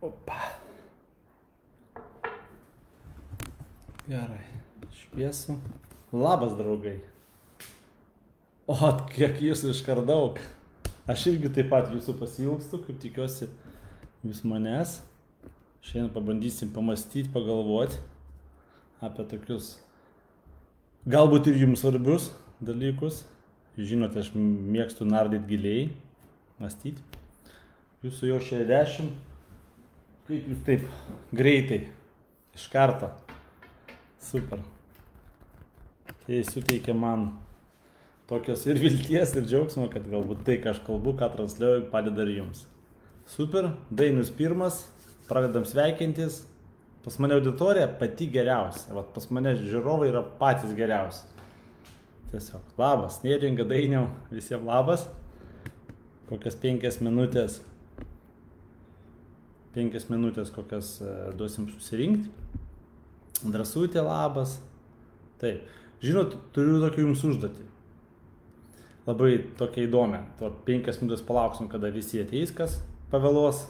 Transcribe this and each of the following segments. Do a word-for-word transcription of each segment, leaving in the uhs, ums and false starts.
Opa. Gerai, šviesų. Labas, draugai. O, kiek jūsų iškart daug. Aš irgi taip pat jūsų pasiilgstu, kaip tikiuosi jūs manęs. Šiandien pabandysim pamastyti, pagalvoti apie tokius galbūt ir jums svarbius dalykus. Žinote, aš mėgstu nardyti giliai, mąstyti. Jūsų jau šešiasdešimt. Kaip jūs taip greitai, iš karto. Super. Tai suteikia man tokios ir vilties, ir džiaugsmo, kad galbūt tai, ką aš kalbu, ką transliuoju, padeda ir jums. Super. Dainius pirmas. Pradedam sveikintis. Pas mane auditorija pati geriausia. Vat pas mane žiūrovai yra patys geriausi. Tiesiog. Labas. Neringa, Dainiau. Visiems labas. Kokias penkias minutės. Penkias minutės kokias duosim susirinkti. Drąsutė, labas. Taip. Žinot, turiu tokį jums užduotį. Labai tokia įdomi. Tuo penkias minutės palauksim, kada visi ateis, kas pavėluos.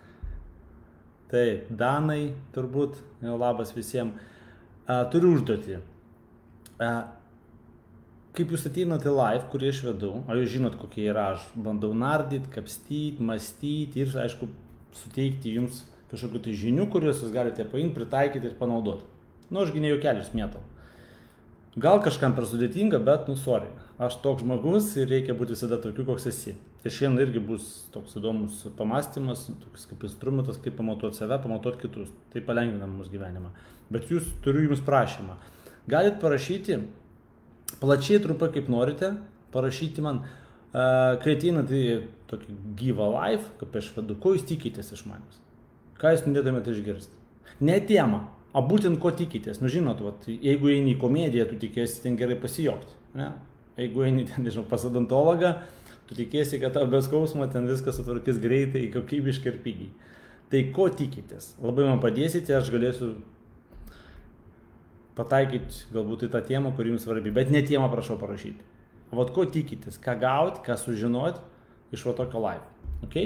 Taip, Danai, turbūt, jau labas visiems. A, turiu užduotį. A, kaip jūs ateinate live, kurį aš vedu, o jūs žinot, kokie yra, aš bandau nardyti, kapstyti, mąstyti ir, aišku, suteikti jums kažkokių tai žinių, kuriuos jūs galite paimti, pritaikyti ir panaudoti. Nu, ašgi ne jokelius mėtau. Gal kažkam per sudėtinga, bet, nu, sorry. Aš toks žmogus ir reikia būti visada tokiu, koks esi. Ir šiandien irgi bus toks įdomus pamastymas, toks kaip instrumentas, kaip pamatuoti save, pamatuoti kitus. Tai palengvina mūsų gyvenimą. Bet jūs, turiu jums prašymą. Galit parašyti, plačiai, trumpai kaip norite, parašyti man, uh, kai ateinat į tokį gyvą live, kaip aš vedu, ko jūs tikitės iš manęs? Ką jūs norėtumėte išgirsti? Ne temą, o būtent ko tikitės. Nu, žinot, vat, jeigu eini į komediją, tu tikėsi ten gerai pasijokti. Ne? Jeigu eini ten, nežinau, pas odontologą, tu tikėsi, kad tau be skausmo ten viskas sutvarkys greitai, kokybiškai ir pigiai. Tai ko tikitės? Labai man padėsite, aš galėsiu pataikyti galbūt į tą temą, kuri jums svarbi, bet ne temą prašau parašyti. O vat ko tikitės? Ką gauti, ką sužinoti iš va tokio live. Ok?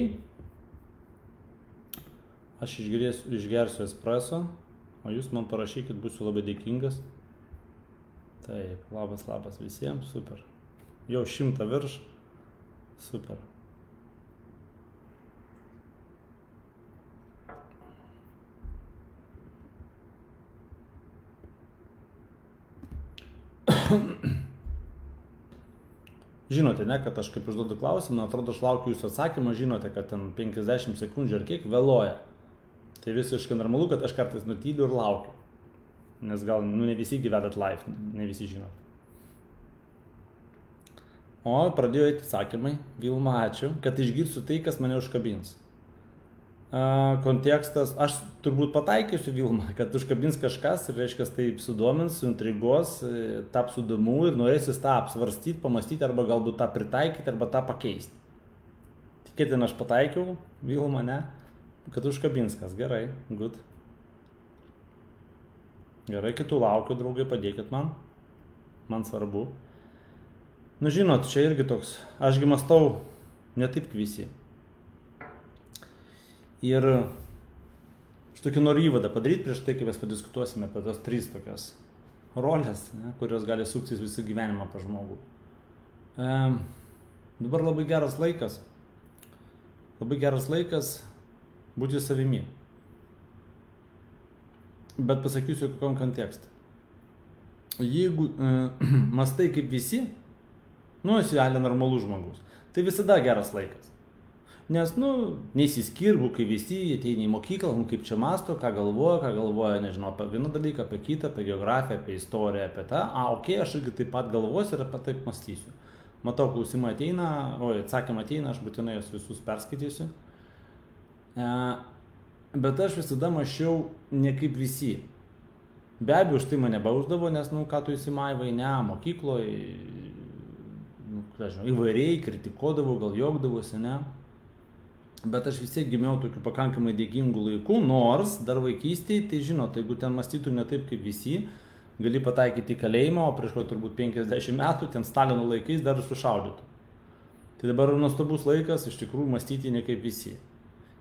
Aš išgersiu, išgersiu espresso, o jūs man parašykit, būsiu labai dėkingas. Taip, labas, labas visiems, super. Jau šimtą virš, super. Žinote, ne, kad aš kaip užduodu klausimą, atrodo, aš laukiu jūsų atsakymą, žinote, kad ten penkiasdešimt sekundžių ar kiek vėluoja. Tai visiškai normalu, kad aš kartais nutyliu ir laukiu. Nes gal, nu, ne visi gyvenat live, ne visi žinot. O, pradėjo eiti atsakymai. Vilma, ačiū, kad išgirsiu tai, kas mane užkabins. A, kontekstas, aš turbūt pataikysiu, Vilma, kad užkabins kažkas ir, reiškia, taip sudomins, suintriguos, taps įdomu ir norėsis tą apsvarstyti, pamastyti, arba galbūt tą pritaikyti, arba tą pakeisti. Tikėtina, aš pataikiau, Vilma, ne? Kad užkabins kas. Gerai, good. Gerai, kitų laukiu, draugai, padėkit man. Man svarbu. Nu, žinot, čia irgi toks, ašgi mąstau ne taip kaip visi. Ir aš tokį noriu įvadą padaryti prieš tai, kai mes padiskutuosime apie tas trys tokias rolės, ne, kurios gali suktis visą gyvenimą pas žmogų. E, dabar labai geras laikas. Labai geras laikas būti savimi. Bet pasakysiu, kokiam kontekste. Jeigu e, mastai kaip visi, nu, esi realiai normalus žmogus, tai visada geras laikas. Nes, nu, neįsiskirbu, kai visi ateina į mokyklą, nu, kaip čia masto, ką galvoja, ką galvoja, nežinau, apie vieną dalyką, apie kitą, apie geografiją, apie istoriją, apie tą. A, okei, okay, aš irgi taip pat galvosiu ir apie taip mąstysiu. Matau, klausimai ateina, oi, atsakymai ateina, aš būtinai juos visus perskaitysiu. E, Bet aš visada mačiau ne kaip visi. Be abejo, už tai mane bausdavo, nes, nu, ką tu įsimaivai, ne, mokykloje, nu, žinau, įvairiai kritikuodavau, gal juokdavosi, ne. Bet aš vis tiek gimiau tokiu pakankamai dėkingų laikų, nors dar vaikystėje, tai žinot, jeigu ten mąstytų ne taip kaip visi, gali pataikyti į kalėjimą, o prieš ko turbūt penkiasdešimt metų, ten Stalino laikais dar sušaudytų. Tai dabar nuostabus laikas iš tikrųjų mąstyti ne kaip visi.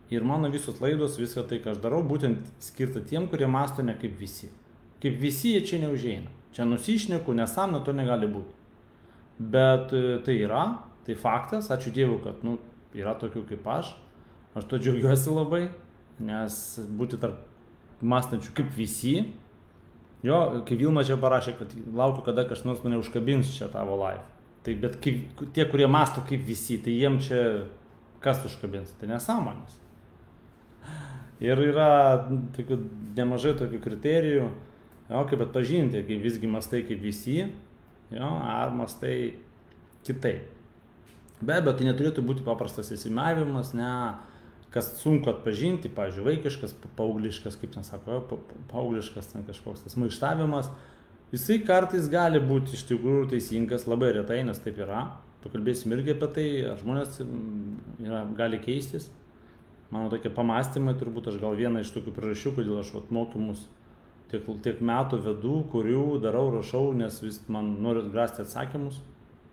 Ir mano visos laidos, viską tai, ką aš darau, būtent skirta tiem, kurie mąsto ne kaip visi. Kaip visi jie čia neužeina. Čia nusišneku, nesąmonė, to negali būti. Bet tai yra, tai faktas, ačiū Dievui, kad nu, yra tokių kaip aš. Aš to džiaugiuosi labai, nes būti tarp mąstančių kaip visi. Jo, kai Vilma čia parašė, kad laukiu, kada kažkas nors mane užkabins čia tavo live. Tai bet kaip, tie, kurie mąsto kaip visi, tai jiem čia kas užkabins? Tai nesąmonės. Ir yra tokių, nemažai tokių kriterijų, jo, kaip atpažinti, kai visgi mąstai kaip visi, jo, ar mąstai kitaip. Be abejo, tai neturėtų būti paprastas įsimavimas, ne, kas sunku atpažinti, pavyzdžiui, vaikiškas, paaugliškas, kaip ten sako, paaugliškas, ten kažkoks tas maištavimas, jisai kartais gali būti iš tikrųjų teisingas, labai retai, nes taip yra. Pakalbėsim irgi apie tai, ar žmonės yra, gali keistis. Mano tokie pamastymai, turbūt aš gal vieną iš tokių priežasčių, kodėl aš vat, mokymus tiek, tiek metų vedu, kurių darau, rašau, nes vis man noriu rasti atsakymus.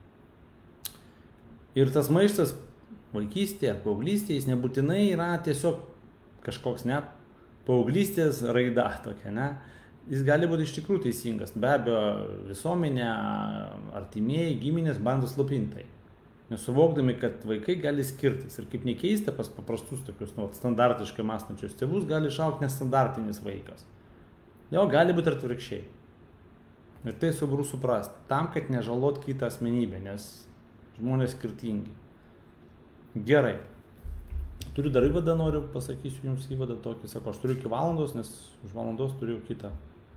Ir tas maištas vaikystėje ar paauglystėje, jis nebūtinai yra tiesiog kažkoks net paauglystės raida tokia, ne? Jis gali būti iš tikrųjų teisingas. Be abejo, visuomenė, artimieji, giminės bando slopintai. Nesuvokdami, kad vaikai gali skirtis. Ir kaip nekeista, pas paprastus tokius nu, standartiškai mąstančius tėvus gali išaugti nestandartinis vaikas. Jo, gali būti atvirkščiai. Ir tai svarbu suprasti. Tam, kad nežalot kitą asmenybę, nes žmonės skirtingi. Gerai. Turiu dar įvadą, noriu pasakysiu jums įvadą tokį. Sako, aš turiu iki valandos, nes už valandos turiu kitą.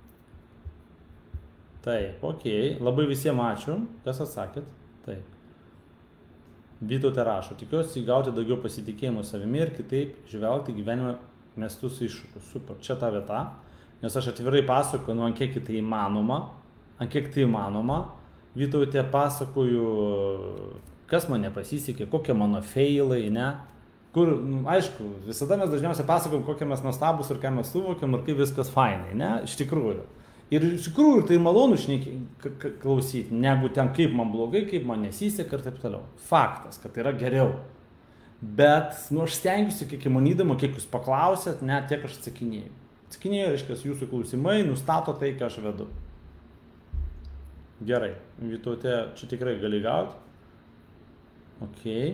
Taip, okei. Okay. Labai visiems ačiū. Kas atsakėt? Taip. Vytautė rašo, tikiuosi įgauti daugiau pasitikėjimo savimi ir kitaip žvelgti gyvenime mestus iššūkius. Super, čia ta vieta, nes aš atvirai pasakoju, nu, ant kiek tai įmanoma, ant kiek tai įmanoma. Vytautė pasakoju, kas man nepasisekė, kokie mano failai, ne? Kur, nu, aišku, visada mes dažniausiai pasakojam, kokie mes nuostabus ir ką mes suvokiam ir kaip viskas fainai, ne? Iš tikrųjų. Ir iš tikrųjų tai malonu klausyti, negu ten kaip man blogai, kaip man nesiseka ir taip toliau. Faktas, kad tai yra geriau. Bet, nu, aš stengiuosi, kiek įmanydama, kiek jūs paklausėt, net tiek aš atsakinėjau. Atsakinėjau, reiškia, jūsų klausimai nustato tai, ką aš vedu. Gerai, Vytautė, čia tikrai gali gauti. Ok.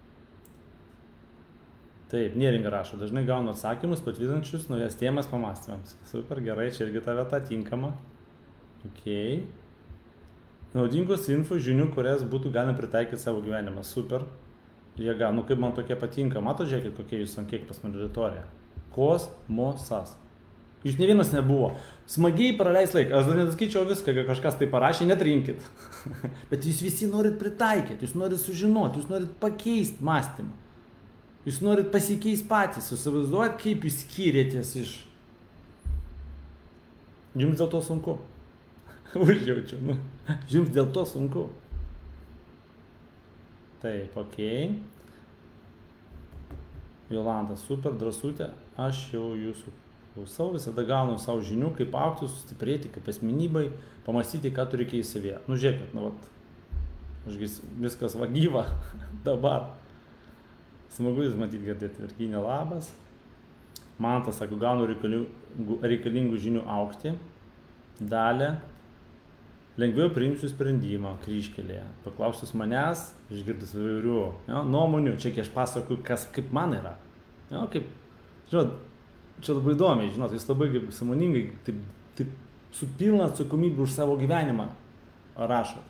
Taip, Neringa rašo, dažnai gaunu atsakymus, patvirtinančius naujas temas pamastymams. Super, gerai, čia irgi ta vieta tinkama. Ok. Naudingos info žinių, kurias būtų galima pritaikyti savo gyvenimą. Super. Jėga, nu kaip man tokie patinka. Mato, žiūrėkit, kokie jūs ant kiek pas man auditorija. Kosmosas. Jūs ne vienas nebuvo. Smagiai praleis laiką. Aš dar neskaičiau viską, kai kažkas tai parašė, netrinkit. Bet jūs visi norit pritaikyti, jūs norit sužinoti, jūs norit pakeisti mąstymą. Jūs norit pasikeisti patys, jūs įsivaizduojat, kaip jūs skiriatės iš... Jums dėl to sunku. Užjaučiu, nu. Jums dėl to sunku. Taip, okei. Jolanta, super, drąsutė. Aš jau jūsų klausau, visada gaunu savo žinių, kaip augti, sustiprėti, kaip asmenybai, pamastyti, ką turi keisti savyje. Nu, žiūrėkit, nu, vat, aš viskas va gyva dabar. Smagu jūs matyti, girdėti. Virginė, labas. Mantas, sako, gaunu reikalingų, reikalingų žinių augti. Dalė. Lengviau priimsiu sprendimą kryžkelėje. Paklausus manęs, išgirdus įvairių jo, nuomonių, čia kai aš pasakoju, kas kaip man yra. Jo, kaip, žinot, čia labai įdomiai, žinot, jūs labai kaip sąmoningai, taip, taip su pilna atsakomybė už savo gyvenimą rašot.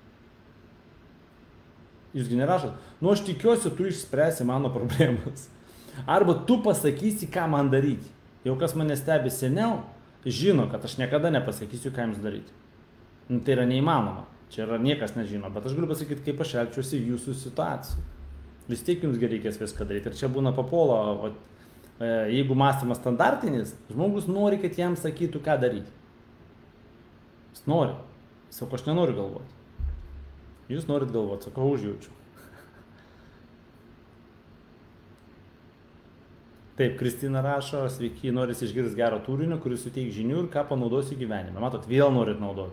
Jūsgi nerašot. Nu, aš tikiuosi, tu išspręsi mano problemas. Arba tu pasakysi, ką man daryti. Jau kas mane stebi seniau, žino, kad aš niekada nepasakysiu, ką jums daryti. Nu, tai yra neįmanoma. Čia yra niekas nežino. Bet aš galiu pasakyti, kaip aš elgčiausi jūsų situacijų. Vis tiek jums reikės viską daryti. Ir čia būna papuola, o, e, jeigu mąstymas standartinis, žmogus nori, kad jam sakytų, ką daryti. Jis nori. Sako, aš nenoriu galvoti. Jūs norit galvoti, sakau, užjaučiu. Taip, Kristina rašo, sveiki, noris išgirsti gerą turinio, kuris suteiks žinių ir ką panaudosi gyvenime. Matot, vėl norit naudoti.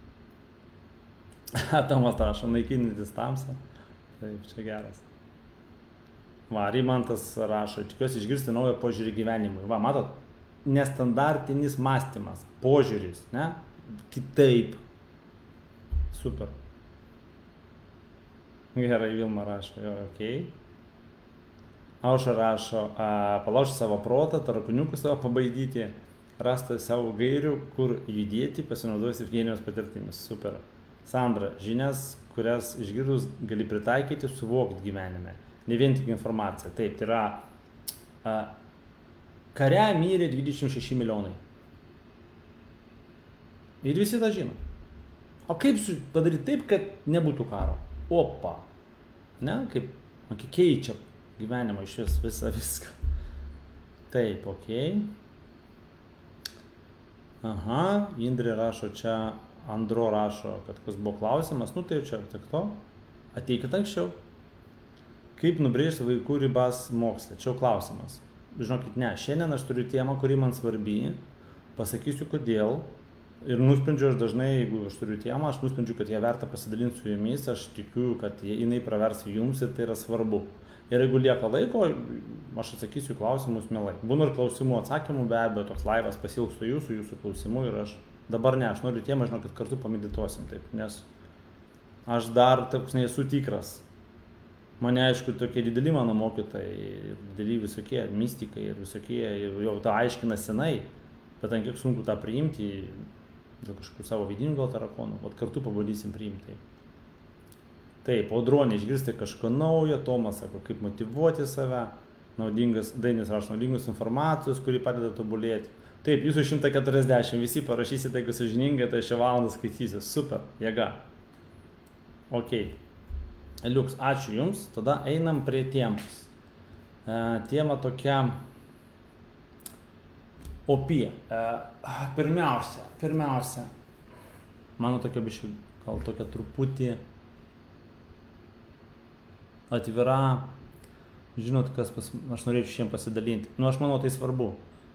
Tomas rašo, naikinantis tamsą. Taip, čia geras. Va, Rimantas rašo, tikiuosi išgirsti naują požiūrį gyvenimui. Va, matot, nestandartinis mąstymas, požiūris, ne? Kitaip. Super. Gerai, Vilma rašo, jo, okei. Okay. Aušra rašo, palaužti savo protą, tarapiniukus savo pabaidyti, rasti savo gairių, kur judėti, pasinaudojus Evgenijos patirtimis. Super. Sandra, žinias, kurias išgirdus gali pritaikyti, suvokti gyvenime. Ne vien tik informacija. Taip, tai yra, a, kare mirė dvidešimt šeši milijonai. Ir visi tą žino. O kaip padaryti taip, kad nebūtų karo? Opa. Ne, kaip, kaip keičia gyvenimą iš vis, visą viską. Taip, okei. Okay. Aha, Indrė rašo čia, Andro rašo, kad kas buvo klausimas, nu tai čia tik to. Ateikit anksčiau. Kaip nubrėžti vaikų ribas moksle? Čia klausimas. Žinokit, ne, šiandien aš turiu temą, kuri man svarbi, pasakysiu kodėl. Ir nusprendžiu aš dažnai, jeigu aš turiu temą, aš nusprendžiu, kad ją verta pasidalinti su jumis, aš tikiu, kad jinai pravers jums ir tai yra svarbu. Ir jeigu lieka laiko, aš atsakysiu klausimus mielai. Būna ir klausimų atsakymų, be abejo, toks laivas pasilgstu jūsų, jūsų klausimų ir aš dabar ne, aš noriu temą, žinau, kad kartu pamedituosim taip, nes aš dar toks nesu tikras. Mane, aišku, tokie dideli mano mokytojai, dideli visokie mystikai ir visokie, ir jau tą aiškina senai, bet ant kiek sunku tą priimti, dėl kažkokių savo vidinių gal tarakonų, vat kartu pabandysim priimti. Taip, Audronė, išgirsti kažko naujo, Tomas sako, kaip motyvuoti save, naudingas, Dainis rašo, naudingus informacijos, kuri padeda tobulėti. Taip, jūsų šimtas keturiasdešimt, visi parašysite, jeigu sąžiningai, tai šią valandą skaitysiu, super, jėga. Ok, liuks, ačiū jums, tada einam prie temos. E, tema tokia opie. E, pirmiausia, pirmiausia, mano tokia biškai, gal tokia truputį atvira, žinot, kas pas, aš norėčiau šiandien pasidalinti. Nu, aš manau, tai svarbu.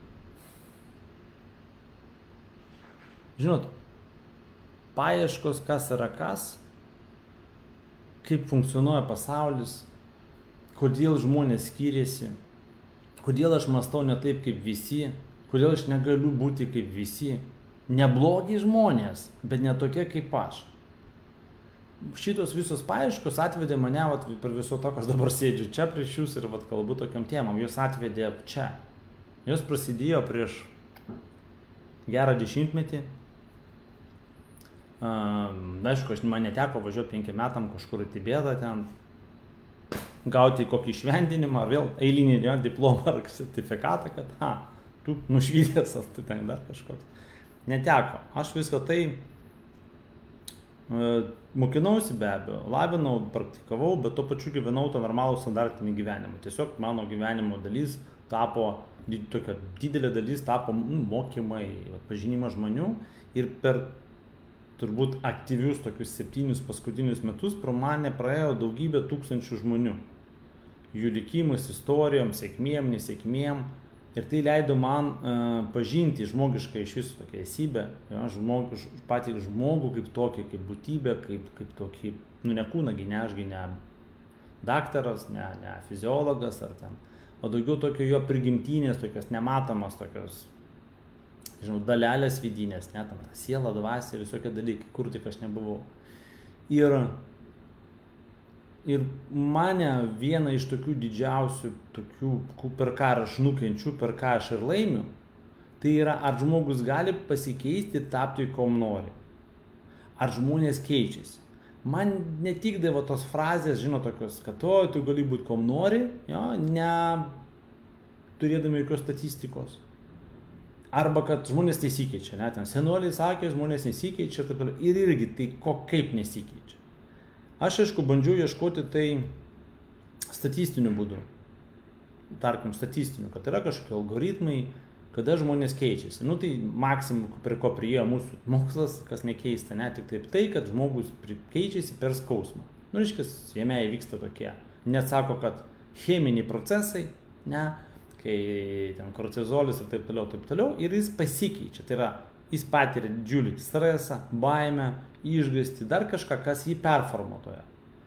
Žinot, paieškos, kas yra kas, kaip funkcionuoja pasaulis, kodėl žmonės skiriasi, kodėl aš mąstau ne taip kaip visi, kodėl aš negaliu būti kaip visi. Neblogi žmonės, bet ne tokie kaip aš. Šitos visos paieškos atvedė mane vat, per viso to, kas dabar sėdžiu čia prieš jūs ir vat, kalbu tokiam temam. Jūs atvedė čia. Jos prasidėjo prieš gerą dešimtmetį. Aišku, aš man neteko važiuoti penkiem metam kažkur į Tibetą ten, gauti kokį šventinimą, vėl eilinį ja, diplomą ar sertifikatą, kad ha, tu nušvydęs, ar tu ten dar kažkoks. Neteko. Aš viską tai mokinausi be abejo, lavinau, praktikavau, bet tuo pačiu gyvenau tą normalų standartinį gyvenimą. Tiesiog mano gyvenimo dalis tapo, tokia didelė dalis tapo nu, mokymai, pažinimas žmonių ir per turbūt aktyvius tokius septynius paskutinius metus pro mane praėjo daugybė tūkstančių žmonių. Jų likimus, istorijom, sėkmėm, nesėkmėm. Ir tai leido man uh, pažinti žmogišką iš viso tokią esybę, ja, žmog, patį žmogų kaip tokį, kaip būtybę, kaip, kaip tokį, nu ne kūnagi, ne ašgi, ne daktaras, ne, ne fiziologas ar ten, o daugiau tokio jo prigimtinės, tokios nematomas, tokios, žinau, dalelės vidinės, ne, tam, siela, dvasia, visokie dalykai, kur tik aš nebuvau. Ir Ir mane viena iš tokių didžiausių, tokių, per ką aš nukenčiu, per ką aš ir laimiu, tai yra, ar žmogus gali pasikeisti, tapti, kom nori. Ar žmonės keičiasi. Man netikdavo tos frazės, žinot, tokios, kad to, tu gali būti kom nori, jo, ne turėdami jokios statistikos. Arba kad žmonės nesikeičia, ne, ten senoliai sakė, žmonės nesikeičia, ir irgi, tai ko, kaip nesikeičia. Aš, aišku, bandžiau ieškoti tai statistiniu būdu. Tarkim, statistiniu, kad yra kažkokie algoritmai, kada žmonės keičiasi. Nu, tai maksimum, prie ko priėjo mūsų mokslas, kas nekeista, ne, tik taip tai, kad žmogus keičiasi per skausmą. Nu, reiškia, jame įvyksta tokie. Net sako, kad cheminiai procesai, ne, kai ten kortizolis ir taip toliau, taip toliau, ir jis pasikeičia. Tai yra, jis patiria didžiulį stresą, baimę, išgąstį, dar kažką, kas jį performatuoja.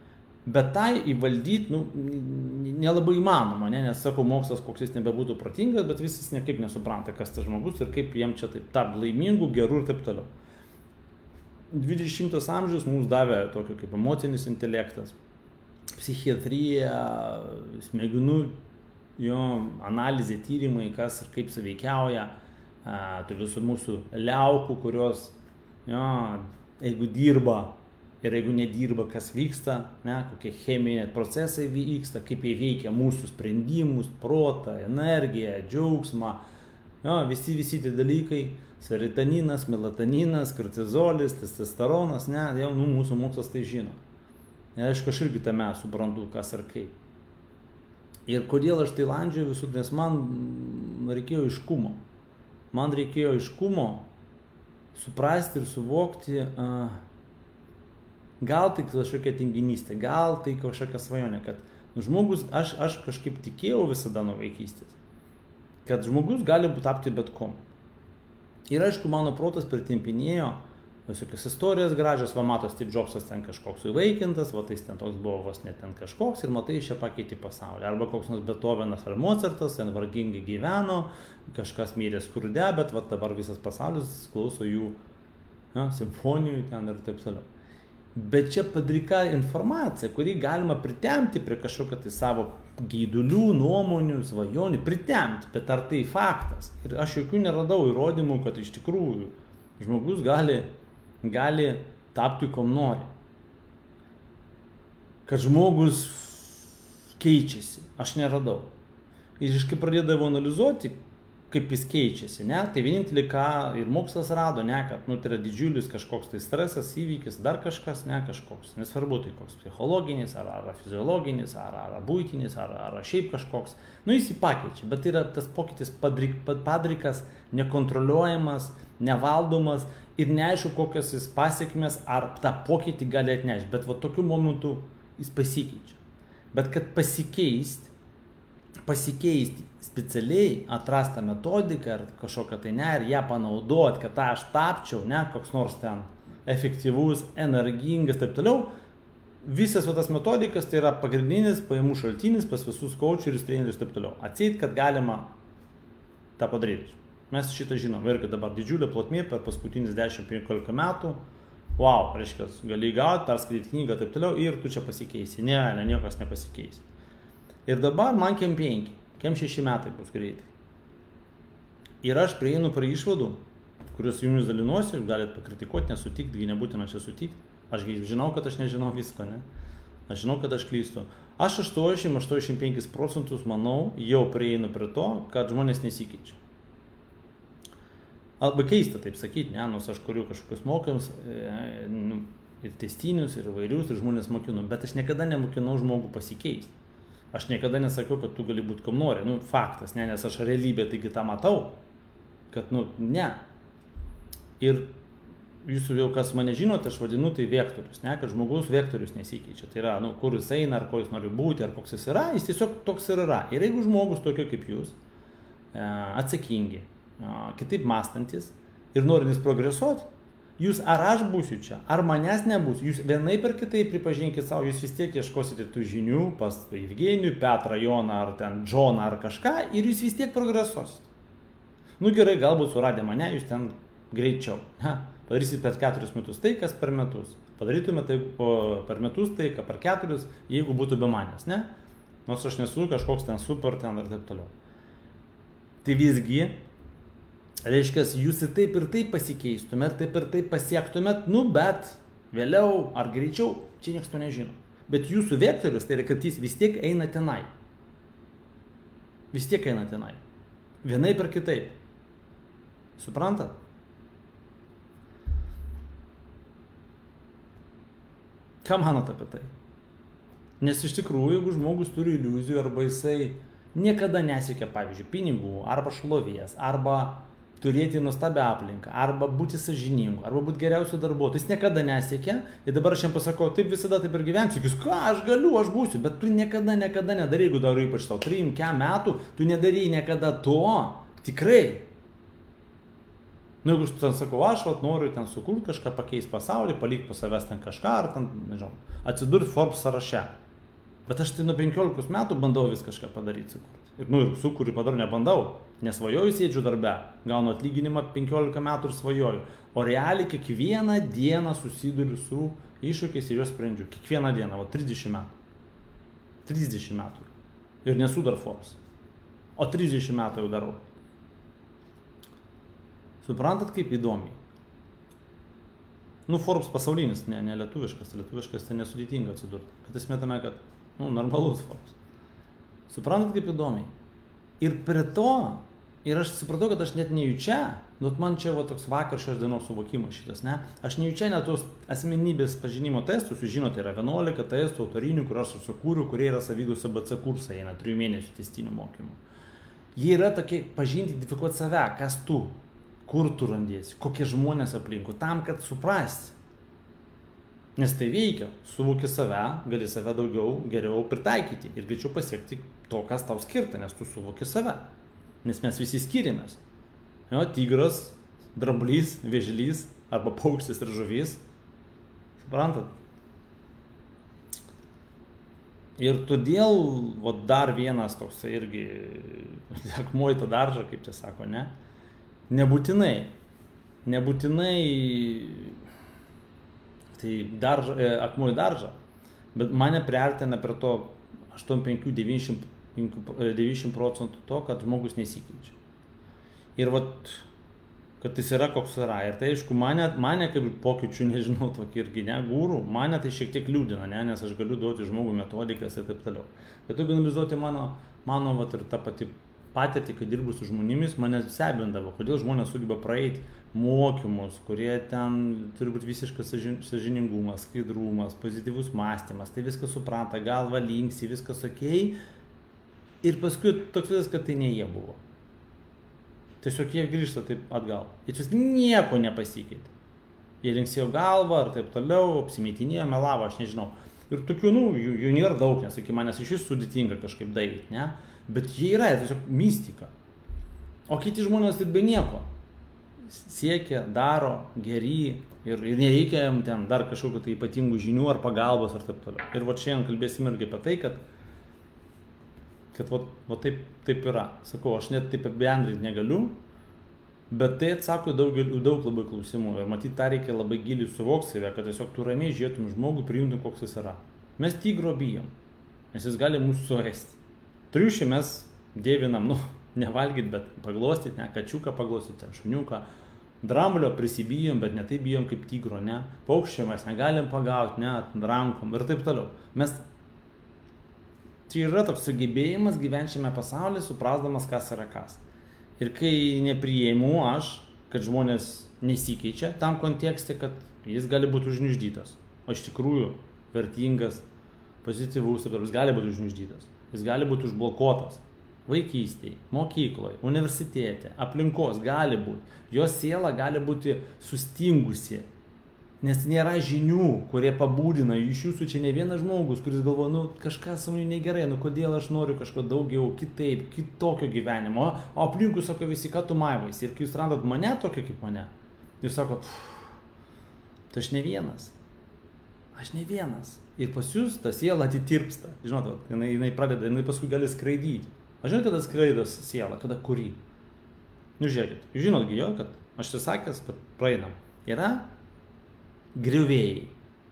Bet tai įvaldyti, nu, nelabai įmanoma, ne? Nes sako, mokslas koks jis nebebūtų protingas, bet visi niekaip nesupranta, kas tas žmogus ir kaip jiem čia taip tarp laimingų, gerų ir taip toliau. dvidešimtas amžius mums davė tokio kaip emocinis intelektas, psichiatrija, smegenų, jo, analizė, tyrimai, kas ir kaip suveikiauja, tai visų mūsų liaukų, kurios, jo, jeigu dirba ir jeigu nedirba, kas vyksta, ne, kokie cheminiai procesai vyksta, kaip jie veikia mūsų sprendimus, protą, energiją, džiaugsmą, jo, visi, visi tie dalykai, serotoниnas, melatoninas, kortizolis, testosteronas, ne, jau nu, mūsų mokslas tai žino. Ir aišku, aš irgi tame suprantu, kas ir kaip. Ir kodėl aš tai landžiu visų, nes man reikėjo aiškumo. Man reikėjo aiškumo suprasti ir suvokti, uh, gal tai kažkokia tinginystė, gal tai kažkokia svajonė, kad nu, žmogus, aš, aš kažkaip tikėjau visada nuo vaikystės, kad žmogus gali tapti bet kom. Ir aišku, mano protas pritempinėjo visokias istorijas gražios, va mato, Steve Jobsas ten kažkoks įvaikintas, va tai ten toks buvo vos net ten kažkoks ir matai, iš čia pakeitė pasaulį. Arba koks nors Beethovenas ar Mozartas, ten vargingai gyveno, kažkas mirė skurde, bet va dabar visas pasaulis klauso jų ja, simfonijų ten ir taip toliau. Bet čia padrika informacija, kurį galima pritemti prie kažkokio tai savo geidulių, nuomonių, svajonių, pritemti, bet ar tai faktas? Ir aš jokių neradau įrodymų, kad iš tikrųjų žmogus gali, gali tapti kom nori. Kad žmogus keičiasi, aš neradau. Ir iš kai pradėdavau analizuoti, kaip jis keičiasi, ne? Tai vienintelį, ką ir mokslas rado, ne, kad nu, tai yra didžiulis kažkoks tai stresas, įvykis, dar kažkas, ne kažkoks, nesvarbu, tai koks psichologinis, ar, ar fiziologinis, ar, ar būtinis, ar, ar šiaip kažkoks, nu jis jį pakeičia, bet yra tas pokytis padrik, padrikas, nekontroliuojamas, nevaldomas ir neaišku, kokios jis pasiekmes, ar tą pokytį gali atnešti, bet va tokiu momentu jis pasikeičia. Bet kad pasikeisti, pasikeisti specialiai, atrastą metodiką ar kažkokią tai ne, ir ją panaudoti, kad tą aš tapčiau, ne, koks nors ten efektyvus, energingas, taip toliau, visas va tas metodikas tai yra pagrindinis pajamų šaltinis pas visus coacherius, trenerius, taip toliau. Atseit, kad galima tą padaryti. Mes šitą žinom, ir kad dabar didžiulė plotmė per paskutinius dešimt penkiolika metų, wow, reiškia, gali gauti, perskaityti knygą, taip toliau, ir tu čia pasikeisi. Ne, ne, niekas nepasikeisi. Ir dabar man kem penki, kem šeši metai bus greitai. Ir aš prieinu prie išvadų, kuriuos jumis dalinuosiu, galit pakritikuoti, nesutikti, nebūtina čia sutikti. Aš žinau, kad aš nežinau visko, ne? Aš žinau, kad aš klystu. Aš aštuoniasdešimt aštuoniasdešimt penkis procentus, manau, jau prieinu prie to, kad žmonės nesikeičia. Arba keista taip sakyti, ne, nors aš kuriu kažkokius mokymus, e, nu, ir testinius, ir vairius, ir žmonės mokinu, bet aš niekada nemokinau žmogų pasikeisti. Aš niekada nesakiau, kad tu gali būti kam nori, nu, faktas, ne, nes aš realybė taigi tą matau, kad, nu, ne. Ir jūs jau kas mane žinote, aš vadinu tai vektorius, ne, kad žmogaus vektorius nesikeičia. Tai yra, nu, kur jis eina, ar ko jis nori būti, ar koks jis yra, jis tiesiog toks ir yra. Ir jeigu žmogus tokio kaip jūs, atsakingi, kitaip mąstantis ir norintis progresuoti, jūs ar aš būsiu čia, ar manęs nebus, jūs vienaip ar kitaip pripažinkit savo, jūs vis tiek ieškosite tų žinių pas Evgenijų, Petrą, Joną ar ten Džoną ar kažką ir jūs vis tiek progresuosite. Nu gerai, galbūt suradę mane, jūs ten greičiau. Ha, padarysit per keturis metus tai, kas per metus. Padarytume tai per metus tai, ką per keturis, jeigu būtų be manęs, ne? Nors aš nesu kažkoks ten super ten ir taip toliau. Tai visgi, reiškia, jūs ir taip ir taip pasikeistumėt, taip ir taip pasiektumėt, nu bet vėliau ar greičiau, čia niekas to nežino. Bet jūsų vektorius, tai yra, kad jis vis tiek eina tenai. Vis tiek eina tenai. Vienaip ar kitaip. Suprantat? Ką manot apie tai? Nes iš tikrųjų, jeigu žmogus turi iliuzijų arba jisai niekada nesiekia, pavyzdžiui, pinigų, arba šlovės, arba turėti nuostabią aplinką, arba būti sąžiningu, arba būti geriausiu darbuotoju. Jis niekada nesiekia ir dabar aš jam pasakau, taip visada taip ir gyvensiu. Jis, ką aš galiu, aš būsiu, bet tu niekada, niekada nedarai, jeigu darai ypač tau trim, kem metų, tu nedarai niekada to, tikrai. Nu, jeigu aš ten sakau, aš vat, noriu ten sukurti kažką, pakeisti pasaulį, palikti po savęs ten kažką, ar ten, nežinau, atsidurti Forbes sąraše. Bet aš tai nuo penkiolikos metų bandau vis kažką padaryti, sukurti. Ir, nu, ir sukuriu padarau, nebandau, nesvajoju, sėdžiu darbe, gaunu atlyginimą penkiolika metų ir svajoju. O realiai kiekvieną dieną susiduriu su iššūkiais ir juos sprendžiu. Kiekvieną dieną, o trisdešimt metų. trisdešimt metų. Ir nesu dar Forbes. O trisdešimt metų jau darau. Suprantat, kaip įdomiai? Nu, Forbes pasaulinis, ne, ne lietuviškas, lietuviškas tai nesudėtinga atsidurti. Bet esmė tame, kad, nu, normalus Forbes. Suprantat, kaip įdomiai? Ir prie to, ir aš supratau, kad aš net nejučia, nu, man čia va toks vakar šios dienos suvokimas šitas, ne? Aš nejučia net tos asmenybės pažinimo testus, jūs žinote, yra vienuolika testų autorinių, kur aš susikūriu, kurie yra Savydus A B C kursai, eina trijų mėnesių tęstinių mokymų. Jie yra tokie pažinti, identifikuoti save, kas tu. Kur tu randiesi, kokie žmonės aplinkui, tam, kad suprasti. Nes tai veikia, suvoki save, gali save daugiau, geriau pritaikyti ir greičiau pasiekti to, kas tau skirta, nes tu suvoki save. Nes mes visi skiriamės. Jo, tigras, dramblys, vėžlys arba paukštis ir žuvys. Suprantat? Ir todėl, o dar vienas toks irgi, akmuo į tą daržą, kaip čia sako, ne? Nebūtinai, nebūtinai, tai daržą, akmuo į daržą, bet mane priartina prie to aštuoniasdešimt penki devyniasdešimt procentų to, kad žmogus nesikeičia. Ir vat, kad jis yra koks yra. Ir tai aišku, mane, mane kaip pokyčių, nežinau, tokį irgi, ne, gūrų, mane tai šiek tiek liūdina, ne, nes aš galiu duoti žmogui metodikas ir taip toliau. Bet tu analizuoti mano, mano vat, ir tą patį patirtį, kai dirbu su žmonėmis, mane stebindavo, kodėl žmonės sugeba praeiti mokymus, kurie ten turi būti visiškas sąžiningumas, skaidrumas, pozityvus mąstymas, tai viskas supranta, galva linksi, viskas okei. Ir paskui toks viskas, kad tai ne jie buvo. Tiesiog jie grįžta taip atgal. Ir vis nieko nepasikeitė. Jie linksėjo galvą ar taip toliau, apsimetinėjo, melavo, aš nežinau. Ir tokių, nu, jų, jų nėra daug, nes iki manęs iš vis sudėtinga kažkaip daryti, ne? Bet jie yra, tiesiog mistika. O kiti žmonės tai be nieko. Siekia, daro, geri ir, ir nereikia jam ten dar kažkokių tai ypatingų žinių ar pagalbos ar taip toliau. Ir va šiandien kalbėsim irgi apie tai, kad, kad va, va taip, taip yra. Sakau, aš net taip apibendrinti negaliu, bet tai atsako daug, daug labai klausimų. Ir matyt, tą reikia labai giliai suvokti save, kad tiesiog tu ramiai žiūrėtum žmogų, priimtum, koks jis yra. Mes tigro bijom, nes jis gali mūsų suėsti. Triušį mes dėvinam, nu, nevalgyti, bet paglostyti, ne, kačiuką paglostyti, ten šuniuką. Dramblio prisibijom, bet ne taip bijom kaip tigro, ne. Paukščio mes negalim pagauti, ne, rankom ir taip toliau. Mes, čia yra toks sugebėjimas gyventi šiame pasaulyje, suprasdamas, kas yra kas. Ir kai neprieimu aš, kad žmonės nesikeičia tam kontekste, kad jis gali būti užgniuždytas, o iš tikrųjų vertingas, pozityvus, ir jis gali būti užgniuždytas. Jis gali būti užblokuotas vaikystėje, mokykloje, universitete, aplinkos gali būti. Jo siela gali būti sustingusi, nes nėra žinių, kurie pabūdina. Iš jūsų čia ne vienas žmogus, kuris galvoja, nu kažkas su manimi negerai, nu kodėl aš noriu kažko daugiau, kitaip, kitokio gyvenimo. O aplinkui sako visi, ką tu maivaisi. Ir kai jūs randat mane tokio kaip mane, jūs sakot, tai aš ne vienas. Aš ne vienas. Ir pas jūs ta siela atitirpsta. Žinote, jinai, jinai pradeda, jinai paskui gali skraidyti. Aš žinau, kada skraidos siela, kada kurį. Nu žiūrėkit, jūs žinotgi jo, kad aš čia sakęs, kad praeinam. Yra griuvėjai.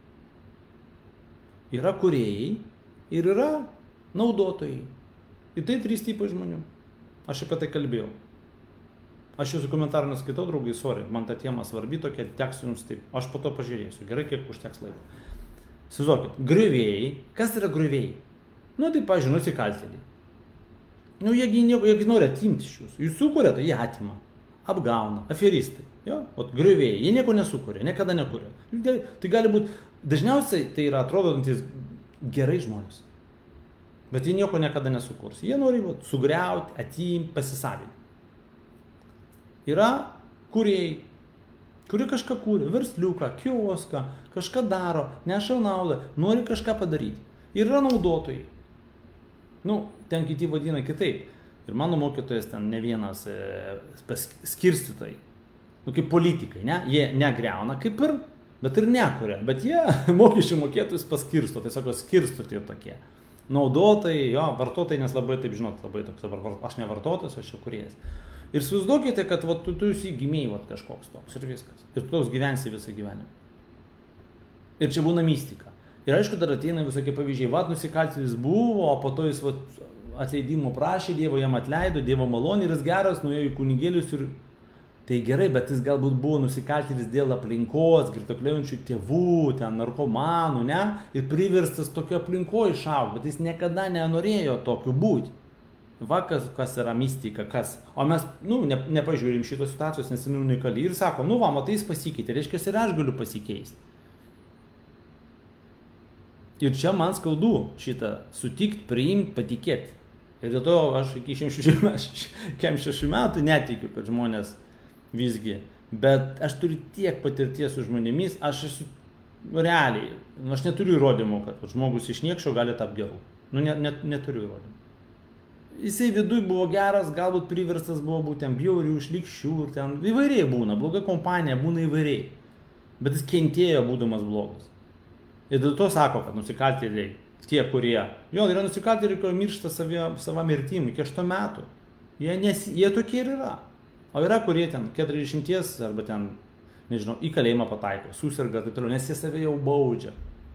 Yra kūrėjai ir yra naudotojai. Ir tai trys tipai žmonių. Aš apie tai kalbėjau. Aš jūsų komentarų neskaitau, draugai, sorry, man ta tema svarbi tokia, teks jums taip. Aš po to pažiūrėsiu, gerai, kiek užteks laiko. Įsivaizduokit, griuvėjai. Kas yra griuvėjai? Nu, tai, pavyzdžiui, nusikaltėliai. Nu, jie, jie nori atimti iš jūsų. Jūs sukūrėte, jie atima. Apgauna. Aferistai. Jo? O griuvėjai. Jie nieko nesukūrė, niekada nekūrė. Tai gali būti, dažniausiai tai yra atrodantis gerai žmonės. Bet jie nieko niekada nesukurs. Jie nori vat, sugriauti, atimti, pasisavinti. Yra kūrėjai, kuri kažką kūrė, versliuką, kioską, kažką daro, neša naudą, nori kažką padaryti. Ir yra naudotojai. Nu, ten kiti vadina kitaip. Ir mano mokytojas ten ne vienas e, skirstytojai. Nu, kaip politikai, ne? Jie negriauna kaip ir, bet ir nekuria. Bet jie mokesčių mokėtojus paskirsto, tiesiog skirsto tie tokie. Naudotojai, jo, vartotojai, nes labai, taip žinot, labai toks, dabar aš ne vartotojas, aš čia kuriejas. Ir įsivaizduokite, kad va, tu, tu įsigimėjai kažkoks toks ir viskas. Ir tu toks gyvensi visą gyvenimą. Ir čia būna mistika. Ir aišku, dar ateina visokie pavyzdžiai, va, nusikaltėlis buvo, o po to jis va, atleidimo prašė, Dievo jam atleido, Dievo malonė ir jis geras, nuėjo į kunigėlius ir... Tai gerai, bet jis galbūt buvo nusikaltėlis dėl aplinkos, girtuokliaujančių tėvų, ten narkomanų, ne? Ir priverstas tokio aplinkoje išaugti, bet jis niekada nenorėjo tokiu būti. Va, kas, kas yra mistika, kas. O mes, nu, ne, nepažiūrim šitos situacijos, nes jis unikali ir sako, nu va, matai, jis pasikeitė, reiškia, ir aš galiu pasikeisti. Ir čia man skaudu šitą sutikti, priimti, patikėti. Ir dėl to aš iki šešiasdešimt šešių metų netikiu, kad žmonės visgi. Bet aš turiu tiek patirties su žmonėmis, aš esu realiai, aš neturiu įrodymų, kad žmogus iš niekšo gali tapti geru. Nu, net, net, neturiu įrodymų. Jisai viduj buvo geras, galbūt priverstas buvo būtent bjaurių, šlykščių, ten įvairiai būna, bloga kompanija būna įvairiai. Bet jis kentėjo būdamas blogas. Ir dėl to sako, kad nusikaltėliai, tie, kurie, jo, yra nusikaltėliai, kurie miršta savo mirtim iki aštuonių metų. Jie, nes, jie tokie ir yra. O yra, kurie ten keturiasdešimties arba ten, nežinau, į kalėjimą pataiko, susirga ir taip toliau, nes jie save jau baudžia.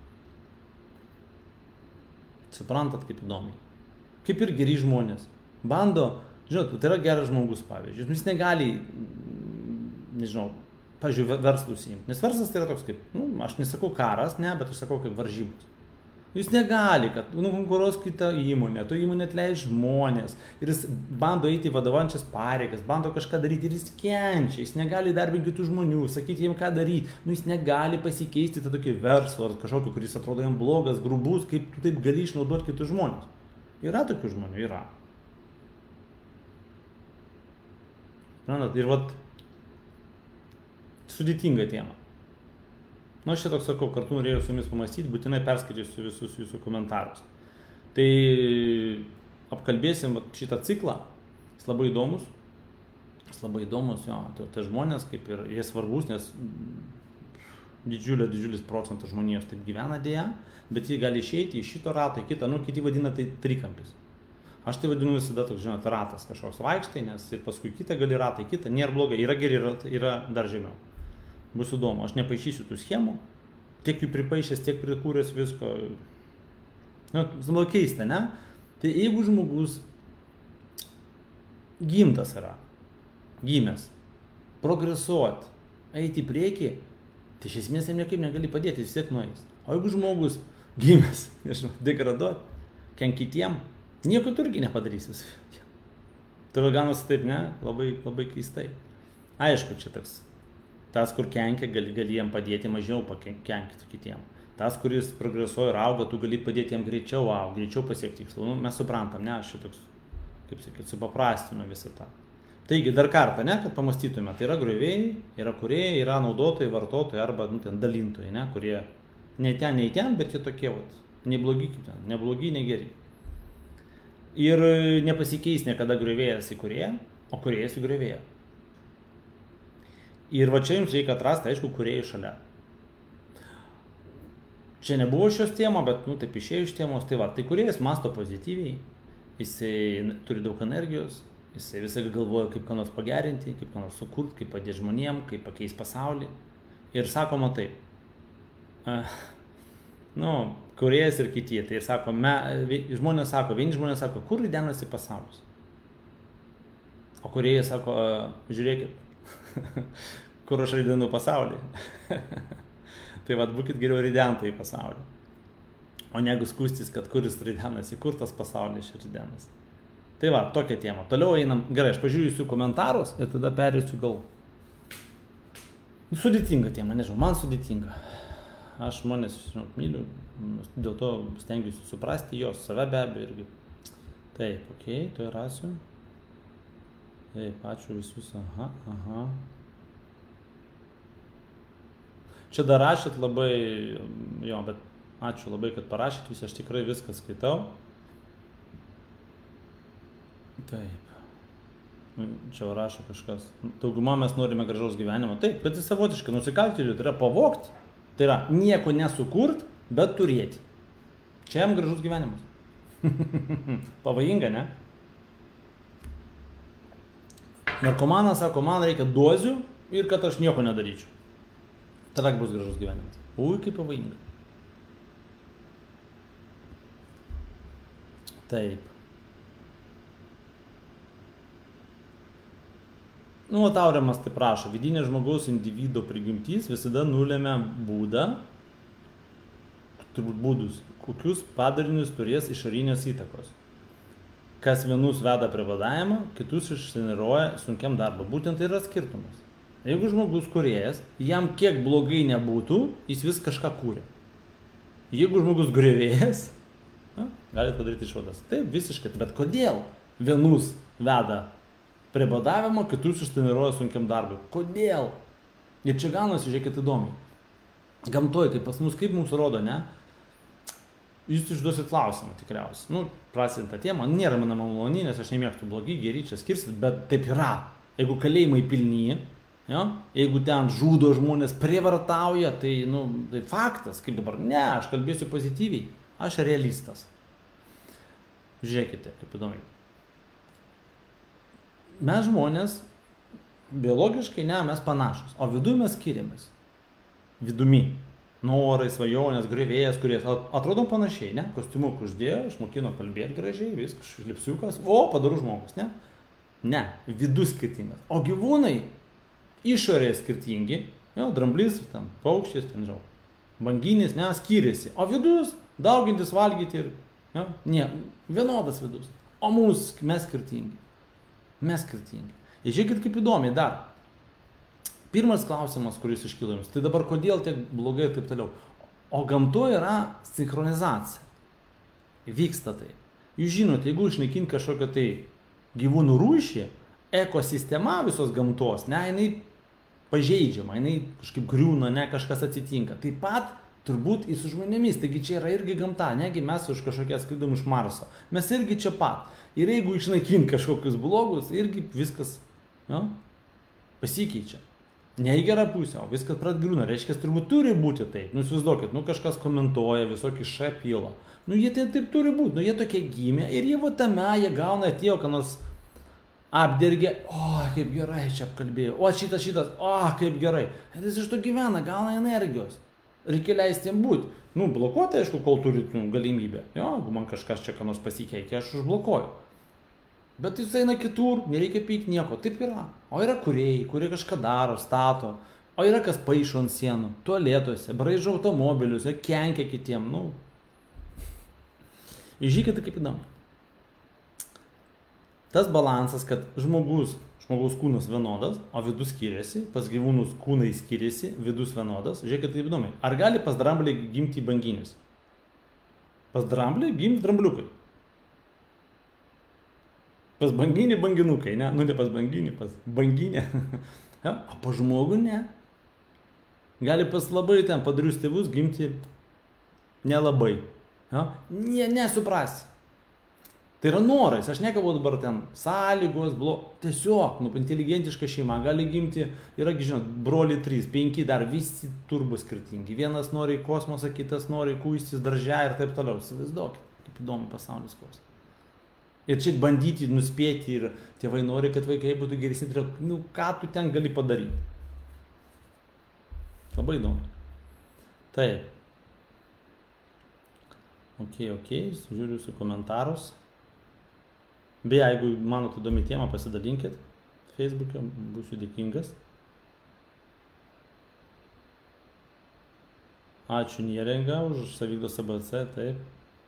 Suprantat, kaip įdomu. Kaip ir geri žmonės. Bando, žinot, tai yra geras žmogus, pavyzdžiui. Jis negali, nežinau, pavyzdžiui, verslus įimti. Nes verslas tai yra toks kaip, nu, aš nesakau karas, ne, bet aš sakau kaip varžybos. Jis negali, kad nu, konkuruos kitą įmonę, tu įmonė atleidž žmonės ir jis bando eiti vadovaujančias pareigas, bando kažką daryti ir jis kenčia, jis negali darbinti kitų žmonių, sakyti jiems ką daryti, nu, jis negali pasikeisti tą tokį verslą ar kažkokį, kuris atrodo jam blogas, grubus, kaip tu taip gali išnaudoti kitus žmonės. Yra tokių žmonių, yra. Ir vat, sudėtinga tema. Na, aš čia toks sakau, kartu norėjau su jumis pamastyti, būtinai perskaitysiu visus jūsų komentarus. Tai apkalbėsim šitą ciklą, jis labai įdomus, jis labai įdomus, jo, tai, tai žmonės kaip ir jie svarbus, nes didžiulė, didžiulis procentas žmonijos taip gyvena dėja, bet jie gali išeiti iš šito rato į kitą, nu, kiti vadina tai trikampis. Aš tai vadinu visada toks, žinot, ratas kažkoks vaikštai, nes ir paskui kitą gali ratą į kitą, nėra blogai, yra geri, yra, yra dar žemiau. Bus įdomu, aš nepaišysiu tų schemų, tiek jų pripaišęs, tiek prikūręs visko. Nu, labai keista, ne? Tai jeigu žmogus gimtas yra, gimęs, progresuot, eiti į priekį, tai iš esmės jam niekaip negali padėti, vis tiek nueis. O jeigu žmogus gimęs, nežinau, degraduot, kenk kitiem, nieko tu irgi nepadarys visą. Tai gaunasi taip, ne? Labai, labai keistai. Aišku, čia toks. Tas, kur kenkia, gali, gali jam padėti mažiau pakenkti kitiem. Tas, kuris progresuoja ir auga, tu gali padėti jam greičiau auga, greičiau pasiekti tikslą. Nu, mes suprantam, ne, aš šitoks, kaip sakyti, supaprastinu visą tą. Taigi, dar kartą, ne, kad pamastytume, tai yra griovėjai, yra kūrėjai, yra naudotojai, vartotojai arba, nu, ten dalintojai, ne, kurie nei ten, nei ten, bet jie tokie, vat, nei blogi, ten, ne blogi, nei geri. Ir nepasikeis niekada griovėjas į kūrėją, o kūrėjas į griovėją. Ir va čia jums reikia atrasti, aišku, kūrėjai šalia. Čia nebuvo šios temos, bet, nu, taip išėjo iš temos, tai va, tai kūrėjas mąsto pozityviai, jisai turi daug energijos, jisai visai galvoja, kaip ką nors pagerinti, kaip ką nors sukurti, kaip padėti žmonėm, kaip pakeisti pasaulį. Ir sakoma taip, uh, nu, kūrėjas ir kiti, tai ir sako, me, žmonės sako, vieni žmonės sako, kur ridenasi pasaulis? O kūrėjas sako, uh, žiūrėkit, kur aš ridenu pasaulį. Tai vad, būkit geriau ridentai į pasaulį. O negu skūstis, kad kuris ridenasi, kur tas pasaulis ridenas. Tai va, tokia tema. Toliau einam, gerai, aš pažiūrėsiu komentarus ir tada perėsiu gal. Sudėtinga tema, nežinau, man sudėtinga. Aš žmonės, žinau, myliu, dėl to stengiuosi suprasti jos, save be abejo irgi. Taip, okei, okay, to rasiu. Taip, ačiū visus, aha, aha. Čia dar rašėt labai, jo, bet ačiū labai, kad parašėt visi, aš tikrai viską skaitau. Taip. Čia rašo kažkas. Dauguma mes norime gražaus gyvenimo. Taip, bet tai savotiškai nusikaltėlių tai yra pavogti. Tai yra nieko nesukurt, bet turėti. Čia jam gražus gyvenimas. Pavojinga, ne? Narkomanas sako, man reikia dozių ir kad aš nieko nedaryčiau. Tada bus gražus gyvenimas. Ui, kaip pavojinga. Taip. Nu, o tauriamas taip prašo, vidinė žmogaus individo prigimtys visada nulėmė būdą, turbūt būdus, kokius padarinius turės išorinės įtakos. Kas vienus veda prie badavimo, kitus išsineruoja sunkiam darbą. Būtent tai yra skirtumas. Jeigu žmogus kūrėjas, jam kiek blogai nebūtų, jis vis kažką kūrė. Jeigu žmogus griovėjas, galite padaryti išvadas. Taip, visiškai. Bet kodėl vienus veda prie badavimo, kitus ištreniruoja sunkiam darbui? Kodėl? Ir čia gaunasi, žiūrėkit, įdomiai. Gamtoje, tai pas mus kaip mums rodo, ne? Jūs išduosit klausimą tikriausiai. Nu, prasidant tą temą, nėra mano maloni, nes aš nemėgstu blogi, geri, čia skirsit, bet taip yra. Jeigu kalėjimai pilni, jo? Jeigu ten žudo žmonės, prievartauja, tai, nu, tai faktas, kaip dabar, ne, aš kalbėsiu pozityviai, aš realistas. Žiūrėkite, kaip įdomiai. Mes žmonės, biologiškai, ne, mes panašus, o viduje mes skiriamės. Vidumi. Norai, svajonės, grįvėjas, kurie atrodom panašiai, ne? Kostiumuk uždėjo, išmokino kalbėti gražiai, viskas, lipsiukas, o, padarų žmogus, ne? Ne, vidus skirtingas. O gyvūnai išorėje skirtingi, jo, dramblys, ten, paukštis, ten, žinau, banginis, ne, skiriasi. O vidus, daugintis, valgyti ir, jo, ne, vienodas vidus. O mūsų, mes skirtingi. Mes skirtingi. Ir žiūrėkit, kaip įdomiai dar. Pirmas klausimas, kuris iškilo jums, tai dabar kodėl tiek blogai ir taip toliau. O gamtoje yra sinchronizacija. Vyksta tai. Jūs žinote, jeigu išnaikinti kažkokią tai gyvūnų rūšį, ekosistema visos gamtos, ne, jinai pažeidžiama, jinai kažkaip griūna, ne, kažkas atsitinka. Taip pat turbūt ir su žmonėmis, taigi čia yra irgi gamta, negi mes už kažkokią skridom iš Marso. Mes irgi čia pat. Ir jeigu išnaikinti kažkokius blogus, irgi viskas, jo, pasikeičia. Ne į gerą pusę, o viskas pradgriūna. Reiškia, turbūt turi būti taip. Nu, įsivaizduokit, nu kažkas komentuoja, visokį šapilą. Nu, jie taip, taip turi būti. Nu, jie tokie gimė ir jie va tame, jie gauna, atėjo, ką nors apdergė. O, kaip gerai čia apkalbėjo. O, šitas, šitas. O, kaip gerai. Ir jis iš to gyvena, gauna energijos. Reikia leisti jam būti. Nu, blokuoti, aišku, kol turit nu, galimybę. Jo, jeigu man kažkas čia ką nors pasikeikė, aš užblokuoju. Bet jis eina kitur, nereikia pykti nieko, taip yra. O yra kūrėjai, kurie kažką daro, stato. O yra kas paišo ant sienų, tualetuose, braižo automobilius, kenkia kitiem, nu. Išžiūrėkite, kaip įdomu. Tas balansas, kad žmogus, žmogaus kūnas vienodas, o vidus skiriasi, pas gyvūnus kūnai skiriasi, vidus vienodas. Žiūrėkite, kaip įdomu. Ar gali pas dramblį gimti banginis? Pas dramblį gimti drambliukai. Pas banginį banginukai, ne? Nu, ne pas banginį, pas banginę. Ja? O pas žmogų ne. Gali pas labai ten padarius tėvus gimti nelabai. Ja? Ne, nesuprasi. Tai yra norais. Aš nekalbu dabar ten sąlygos, blo... Tiesiog, nu, inteligentiška šeima gali gimti, yra, žinot, broliai trys, penki, dar visi turbūt skirtingi. Vienas nori į kosmosą, kitas nori kuistis daržę ir taip toliau. Įsivaizduokit, kaip įdomu pasaulis koks. Ir čia bandyti, nuspėti ir tėvai nori, kad vaikai būtų geresni, nu ką tu ten gali padaryti. Labai įdomu. Taip. Ok, ok, žiūriu su komentarus. Beje, jeigu manote įdomi tema, pasidalinkit Facebook'e, būsiu dėkingas. Ačiū Neringa už Saviugdos A B C, taip.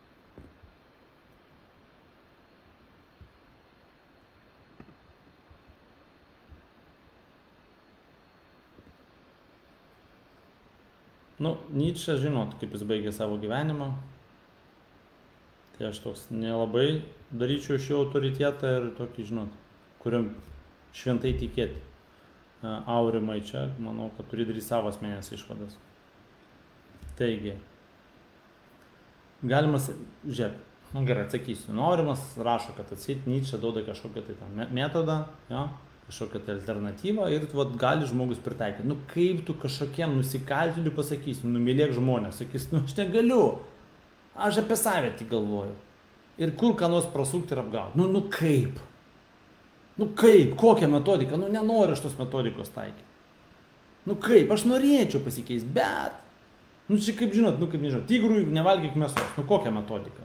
Nu, Nyčė, žinot, kaip jis baigė savo gyvenimą. Tai aš toks nelabai daryčiau iš jo autoritetą ir tokį, žinot, kuriam šventai tikėti. Aurimai čia, manau, kad turi daryti savo asmenės išvadas. Taigi, galima, žiūrėk, Nu gerai, atsakysiu. Norimas rašo, kad atsit Nyčė duoda kažkokią tai tą metodą, jo, kažkokią tai alternatyvą ir vat, gali žmogus pritaikyti. Nu kaip tu kažkokiem nusikaltėliui pasakysi, numylėk žmonės, sakys, nu aš negaliu, aš apie save tik galvoju. Ir kur ką nors prasukti ir apgauti. Nu, nu kaip? Nu kaip? Kokią metodiką? Nu nenoriu aš tos metodikos taikyti. Nu kaip? Aš norėčiau pasikeisti, bet... Nu čia kaip žinot, nu kaip nežinau, tigrui nevalgyk mėsos. Nu kokią metodiką?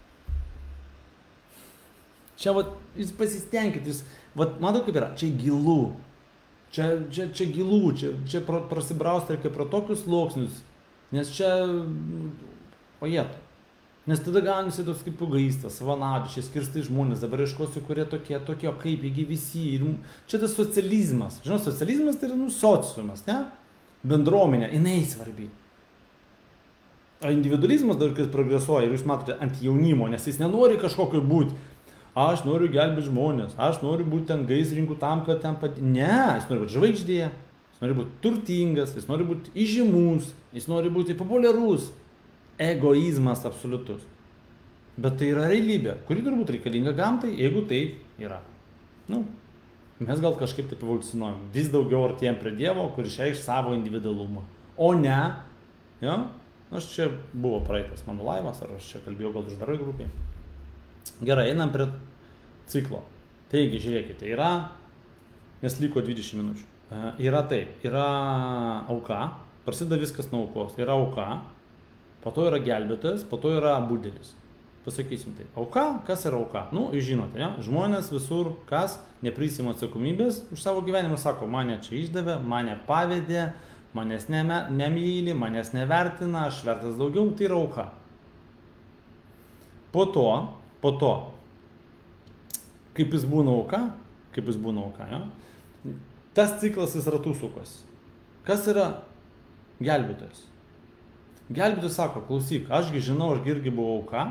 Čia vat, jūs pasistengkit, jūs, vat, matau kaip yra, čia gilu, čia, čia, čia gilu, čia, čia prasibrausti reikia pro tokius sluoksnius, nes čia, o jėtų, nes tada gaunasi toks kaip egoistas, savanaudiškai, skirstai žmonės, dabar ieškosiu, kurie tokie, tokie, o kaip, jie visi, ir čia tas socializmas, žinot, socializmas tai yra, nu, sociumas, ne, bendruomenė, jinai svarbi. O individualizmas dar kai progresuoja ir jūs matote ant jaunimo, nes jis nenori kažkokio būti. Aš noriu gelbėti žmonės, aš noriu būti ten gaisrininkų tam, kad ten pat... Ne, jis nori būti žvaigždė, jis nori būti turtingas, jis nori būti įžymus, jis nori būti populiarus. Egoizmas absoliutus. Bet tai yra realybė, kuri turbūt reikalinga gamtai, jeigu tai yra. Nu, mes gal kažkaip taip evoliucionuojam. Vis daugiau artėjam prie Dievo, kuris išreikš savo individualumą. O ne, jo, aš čia buvo praeitas mano laivas, ar aš čia kalbėjau gal uždarai grupiai. Gerai, einam prie ciklo. Taigi, žiūrėkite, yra, nes liko dvidešimt minučių. Yra taip, yra auka, prasideda viskas nuo aukos. Yra auka, po to yra gelbėtojas, po to yra budelis. Pasakysim taip. Auka, kas yra auka? Nu, jūs žinote, ja? Žmonės visur, kas neprisima atsakomybės už savo gyvenimą, sako, mane čia išdavė, mane pavedė, manęs nemyli, manęs nevertina, aš vertas daugiau, tai yra auka. Po to, Po to, kaip jis būna auka, kaip jis būna auka, ja? Tas ciklas jis ratų sukosi. Kas yra gelbėtojas? Gelbėtojas sako, klausyk, ašgi žinau, aš irgi buvau auka,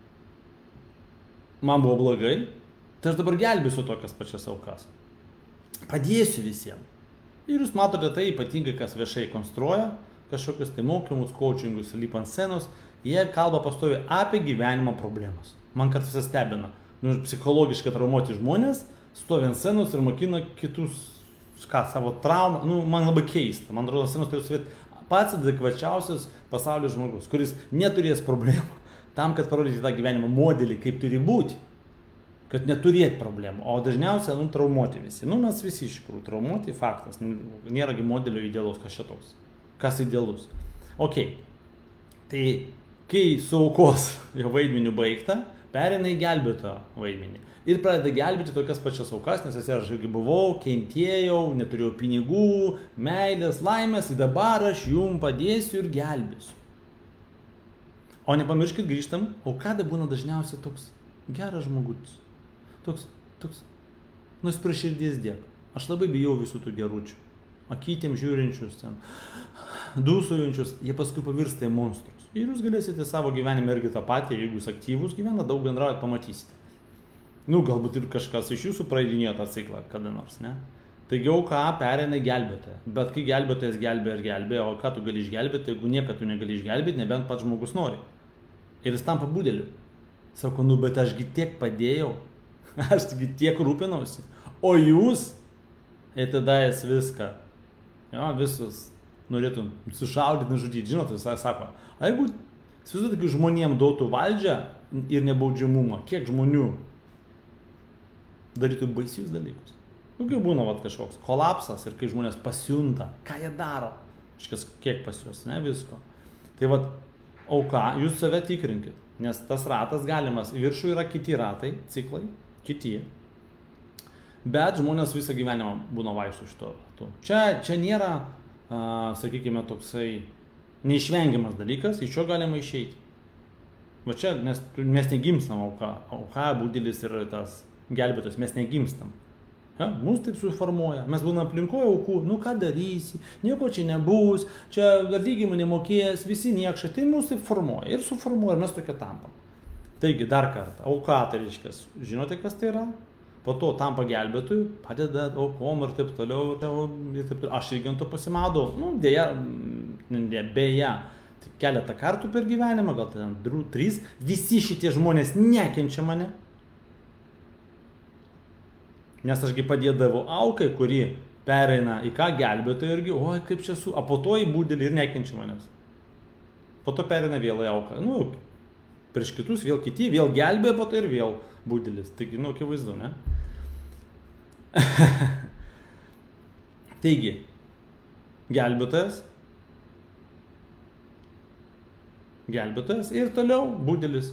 man buvo blogai, tai aš dabar gelbėsiu tokias pačias aukas. Padėsiu visiems. Ir jūs matote tai ypatingai, kas viešai konstruoja, kažkokius tai mokymus, coachingus, lipa ant scenos, jie kalba pastovi apie gyvenimo problemas. Man kartais visą stebina. Nu, psichologiškai traumuoti žmonės stovi ant scenos ir mokina kitus, ką, savo traumą. Nu, man labai keista. Man atrodo, scenos turi suvėti pats adekvačiausias pasaulio žmogus, kuris neturės problemų tam, kad parodyti tą gyvenimo modelį, kaip turi būti. Kad neturėti problemų. O dažniausiai, nu, traumuoti visi. Nu, mes visi iš tikrųjų traumuoti, faktas. Nėragi modelio idealaus, kas čia toks. Kas idealus. Ok. Tai, kai su aukos jo vaidmeniu baigta, pereina į gelbėtojo vaidmenį. Ir pradeda gelbėti tokias pačias aukas, nes aš irgi buvau, kentėjau, neturėjau pinigų, meilės, laimės, ir dabar aš jums padėsiu ir gelbėsiu. O nepamirškit, grįžtam, o kada būna dažniausiai toks geras žmogus. Toks, toks, nus prie širdies dėk. Aš labai bijau visų tų geručių. Akytėm žiūrinčius ten, dūsuojančius, jie paskui pavirsta į monstrus. Ir jūs galėsite savo gyvenime irgi tą patį, jeigu jūs aktyvus gyvena, daug bendraujat, pamatysite. Nu, galbūt ir kažkas iš jūsų praeidinėjo tą ciklą kada nors, ne? Taigi auka pereina į gelbėtoją. Bet kai gelbėtojas gelbė ir gelbė, o ką tu gali išgelbėti, jeigu niekad tu negali išgelbėti, nebent pats žmogus nori. Ir jis tampa budeliu. Sako, nu, bet ašgi tiek padėjau, ašgi tiek rūpinausi. O jūs, ir tada jis viską, jo, visus norėtum sušaudyti, nužudyti. Žinot, jis sako, a jeigu įsivaizduokit, kai žmonėm duotų valdžią ir nebaudžiamumą, kiek žmonių darytų baisius dalykus. Kokiu būna vat, kažkoks kolapsas ir kai žmonės pasiunta, ką jie daro, kažkas kiek pas juos, ne visko. Tai vat auka, jūs save tikrinkit, nes tas ratas galimas, viršų yra kiti ratai, ciklai, kiti. Bet žmonės visą gyvenimą būna vaikščių šito ratu. Čia, čia nėra, a, sakykime, toksai neišvengiamas dalykas, iš jo galima išeiti. Va čia, nes mes negimstam auka, auka, budelis ir tas gelbėtojas, mes negimstam. Ja, mus taip suformuoja, mes būnam aplinkoje aukų, nu ką darysi, nieko čia nebus, čia atlyginimų nemokės, visi niekšai, tai mus taip formuoja ir suformuoja ir mes tokie tampam. Taigi, dar kartą, auka tai reiškia, žinote kas tai yra? Po to tampa gelbėtojų, padeda aukom ir taip toliau, ir taip toliau. Aš irgi ant to pasimaudau, nu dėja, beje, keletą kartų per gyvenimą, gal ten du, trys, visi šitie žmonės nekenčia mane. Nes ašgi padėdavau aukai, kuri pereina į ką gelbėtoją irgi, oi kaip čia su, o po to į budelį ir nekenčia manęs. Po to pereina vėl į auką. Nu, prieš kitus vėl kiti, vėl gelbė, po to ir vėl budelis. Taigi, nu, akivaizdu, ne? Taigi, gelbėtojas, gelbėtojas ir toliau budelis.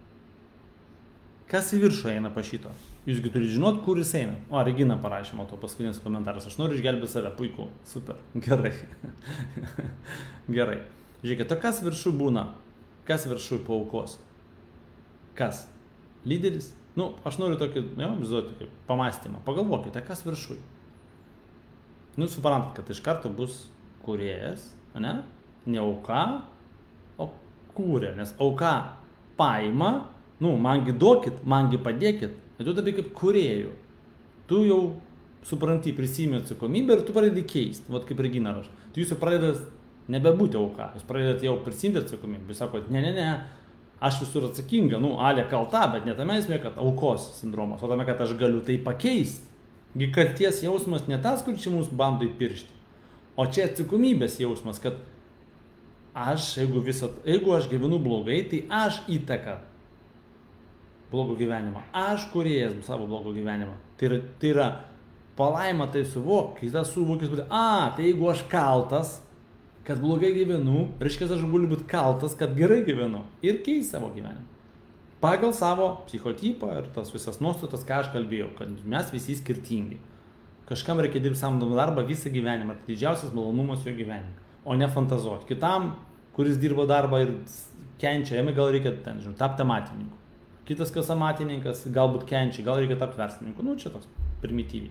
Kas į viršų eina pa šito? Jūsgi turi žinot, kur jis eina. O, Regina parašė, matau, paskutinis komentaras. Aš noriu išgelbėti save. Puiku. Super. Gerai. Gerai. Žiūrėkite, o kas viršų būna? Kas viršų paaukos? Kas? Lyderis? Nu, aš noriu tokį, jau, vizuoti, kaip pamastymą. Pagalvokite, kas viršų? Nu, suprantat, kad iš karto bus kūrėjas, ne? Ne auka, o kūrė. Nes auka paima, nu, mangi duokit, mangi padėkit. Ir tu tapai kaip kūrėjų. Tu jau supranti, prisimi atsakomybę ir tu pradedi keisti. Vat kaip Regina rašo. Tu jūs jau pradedat nebebūti auka. Jūs pradedat jau prisimti atsakomybę. Jūs sakot, ne, ne, ne, aš visur atsakinga. Nu, Ale kalta, bet ne tame esmė, kad aukos sindromas. O tame, kad aš galiu tai pakeisti. Gi kalties jausmas ne tas, kur čia mums bando įpiršti. O čia atsakomybės jausmas, kad aš, jeigu, visą, jeigu aš gyvenu blogai, tai aš įtaką blogo gyvenimą. Aš kūrėjas savo blogo gyvenimą. Tai yra, tai yra palaima tai suvok, kai tas suvokis būtų, a, tai jeigu aš kaltas, kad blogai gyvenu, reiškia, aš galiu būti kaltas, kad gerai gyvenu ir keisti savo gyvenimą. Pagal savo psichotipą ir tas visas nuostatas, ką aš kalbėjau, kad mes visi skirtingi. Kažkam reikia dirbti samdomą darbą visą gyvenimą, tai didžiausias malonumas jo gyvenime, o ne fantazuoti. Kitam, kuris dirbo darbą ir kenčia, jame gal reikia, ten, žinau, tapti amatininku. Kitas, kas amatininkas, galbūt kenčia, gal reikia tapti verslininku. Nu, čia toks primityviai.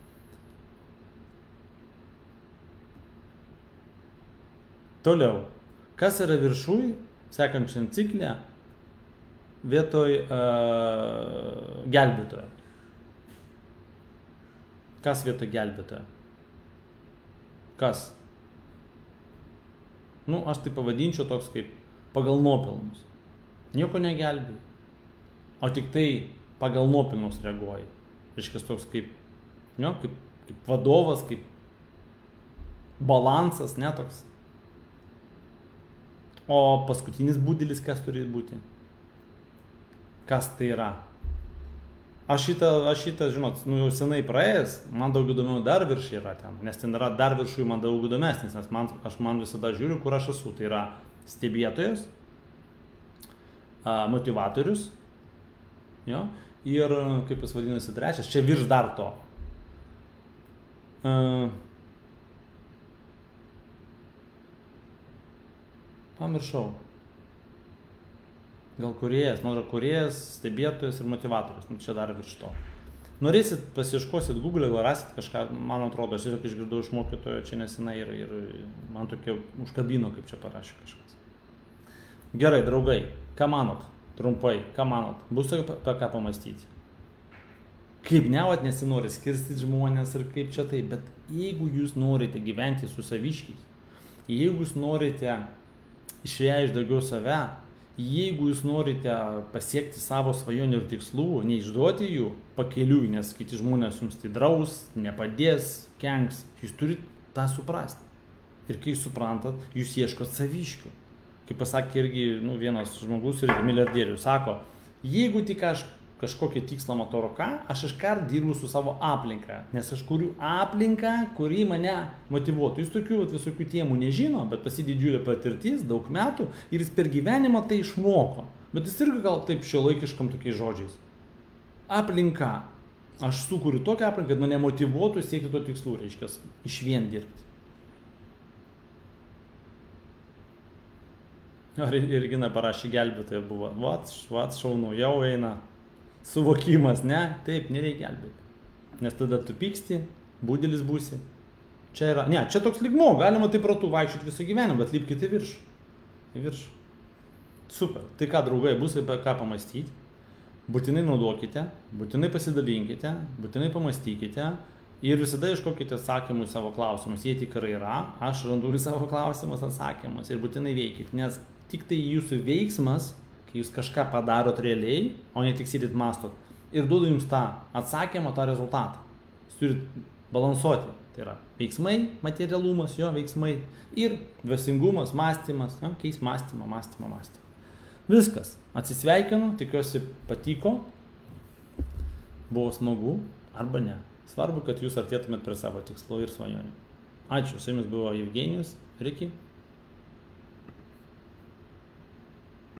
Toliau. Kas yra viršui, sekančiam ciklė, vietoj uh, gelbėtojo? Kas vietoj gelbėtojo? Kas? Nu, aš tai pavadinčiau toks kaip pagal nuopelnus. Nieko negelbėjai. O tik tai pagal nuopelnus reaguoji. Reiškia toks kaip, jo, kaip, kaip vadovas, kaip balansas, ne toks. O paskutinis budelis kas turi būti? Kas tai yra? Aš šitą, aš šitą, žinot, nu jau senai praėjęs, man daug įdomiau dar viršai yra ten, nes ten yra dar viršui man daug įdomesnis, nes man, aš man visada žiūriu, kur aš esu. Tai yra stebėtojas, motivatorius, jo, ir, kaip jis vadinasi, trečias, čia virš dar to. Uh, pamiršau. Gal kūrėjas, man yra kūrėjas, stebėtojas ir motivatorius, nu čia dar virš to. Norėsit, pasieškosit Google, gal rasit kažką, man atrodo, aš tiesiog išgirdau iš mokytojo čia nesenai ir, ir man tokia užkabino, kaip čia parašė kažkas. Gerai, draugai, ką manot? Trumpai, ką manot? Bus apie ką pamastyti? Kaip nevat nesinori skirstyti žmonės ir kaip čia tai, bet jeigu jūs norite gyventi su saviškiais, jeigu jūs norite išreikšti daugiau save, jeigu jūs norite pasiekti savo svajonių ir tikslų, neišduoti jų pakeliui, nes kiti žmonės jums tai draus, nepadės, kenks, jūs turite tą suprasti. Ir kai jūs suprantat, jūs ieškot saviškių. Kaip pasakė irgi nu, vienas žmogus ir milijardierius, sako, jeigu tik aš kažkokį tikslą matau ką, aš iškart dirbu su savo aplinka, nes aš kuriu aplinką, kuri mane motyvuotų. Jis tokių visokių temų nežino, bet pas jį didžiulė patirtis, daug metų ir jis per gyvenimą tai išmoko. Bet jis irgi gal taip šiuolaikiškam tokiais žodžiais. Aplinka. Aš sukuriu tokią aplinką, kad mane motyvuotų siekti to tikslų, reiškia, išvien dirbti. Ar Regina parašė gelbėtoja buvo, vat, vat šaunu, jau eina suvokimas, ne, taip, nereikia gelbėti. Nes tada tu pyksti, budelis būsi. Čia yra, ne, čia toks lygmo, galima taip ratu vaikščioti visą gyvenimą, bet lipkite į viršų. Į viršų. Super, tai ką, draugai, bus apie ką pamastyti. Būtinai naudokite, būtinai pasidalinkite, būtinai pamastykite Ir visada ieškokite atsakymų į savo klausimus. Jie tikrai yra, aš randu į savo klausimus atsakymus ir būtinai veikit, nes tik tai jūsų veiksmas, kai jūs kažką padarot realiai, o ne tik sėdit mastot, ir duodu jums tą atsakymą, tą rezultatą. Jūs turit balansuoti. Tai yra veiksmai, materialumas, jo veiksmai ir dvasingumas, mąstymas, ja, keis mąstymą, mąstymą, mąstymą. Viskas. Atsisveikinu, tikiuosi patiko, buvo smagu arba ne. Svarbu, kad jūs artėtumėt prie savo tikslų ir svajonių. Ačiū, su jumis buvo Evgenijus, ir iki.